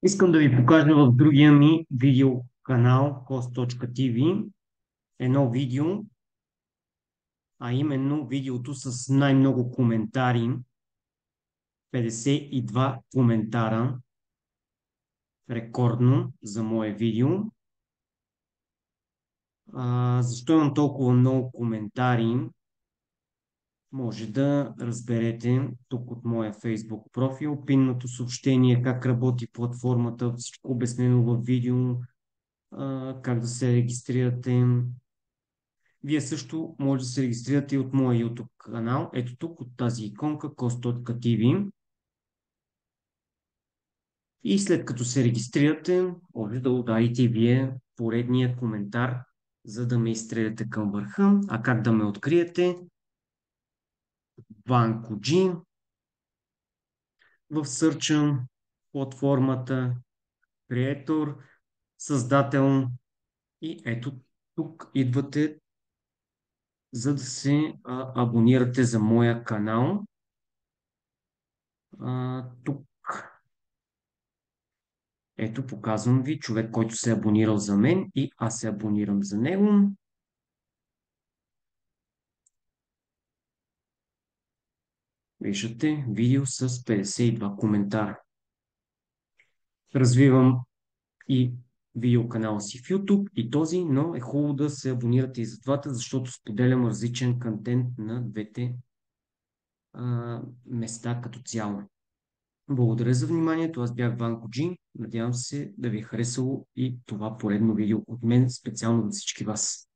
Искам да ви покажа в другия ми видеоканал Cost.tv едно видео, а именно видеото с най-много коментари, 52 коментара, рекордно за мое видео. Защо имам толкова много коментари? Може да разберете тук от моя Facebook профил, пинното съобщение, как работи платформата, всичко обяснено в видео, как да се регистрирате. Вие също може да се регистрирате и от моя YouTube канал. Ето тук от тази иконка Cost.tv. И след като се регистрирате, може да ударите и вие поредния коментар, за да ме изстреляте към върха. А как да ме откриете? Ванко G в сърча, платформата, Creator, създател и ето тук идвате, за да се абонирате за моя канал. Тук ето, показвам ви човек, който се е абонирал за мен и аз се абонирам за него. Виждате видео с 52 коментара. Развивам и видеоканала си в YouTube и този, но е хубаво да се абонирате и за двата, защото споделям различен контент на двете места като цяло. Благодаря за вниманието. Аз бях Ванко Джи. Надявам се да ви е харесало и това поредно видео от мен, специално за всички вас.